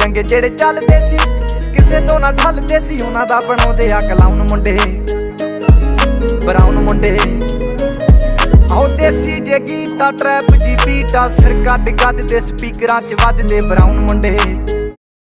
ਰੰਗ ਜਿਹੜੇ ਚੱਲਦੇ ਸੀ ਕਿਸੇ ਤੋਂ ਨਾ ਠੱਲਦੇ ਸੀ, ਉਹਨਾਂ ਦਾ ਬਣਾਉਂਦੇ ਆ ਕਲਾਉਣ ਮੁੰਡੇ ਬਰਾਉਨ ਮੁੰਡੇ। ਆਓ ਦੇਸੀ ਜੇ ਗੀਤਾ ਟਰੈਪ ਜੀ ਬੀਟਾ ਸਿਰ ਕੱਢ ਗੱਜਦੇ ਸਪੀਕਰਾਂ 'ਚ ਵੱਜਦੇ ਬਰਾਉਨ ਮੁੰਡੇ।